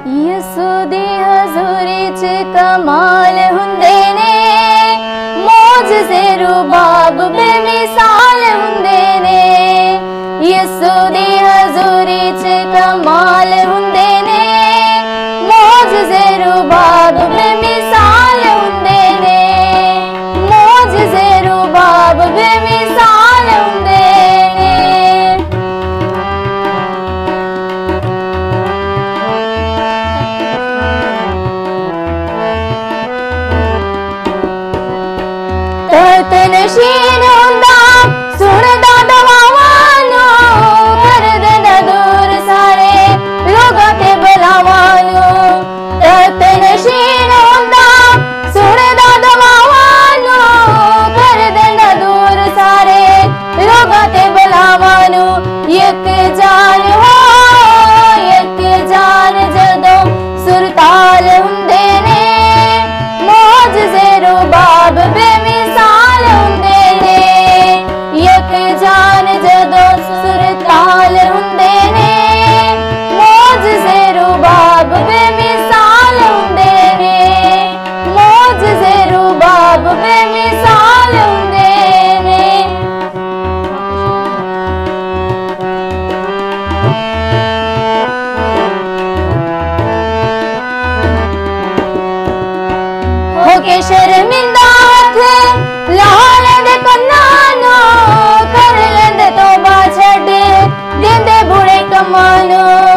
यसु दी हजूरी च कमाल हुंदे ने, मोजज़े रुबाब बेमिसाल हुंदे ने। यसु दी हजूरी च कमाल हुंदे ने, मोजज़े रुबाब बेमिसाल हुंदे ने, मोजज़े रुबाब बेमिसाल हुंदे ने। तहत नशीन हुंदा सुनदा दवावां नूं, कर देंदा दूर सारे लोगां ते बलावां नूं। तहत नशीन हुंदा सुनदा दवावां नूं, कर देंदा दूर सारे लोगां ते बलावां नूं। इक जान हो इक जान जदों सुरताल हुंदे ने, मोजज़े रुबाब बेमिसाल हुंदे ने। इक जान जदों सुरताल हुंदे ने, मोजज़े रुबाब बेमिसाल हुंदे ने, मोजज़े रुबाब बेमिसाल हुंदे ने। होके शर्मिंदा हथ ला लेंदे कन्नां नूं, कर लेंदे तौबा छड्ड देंदे बुरे कम्मां नूं।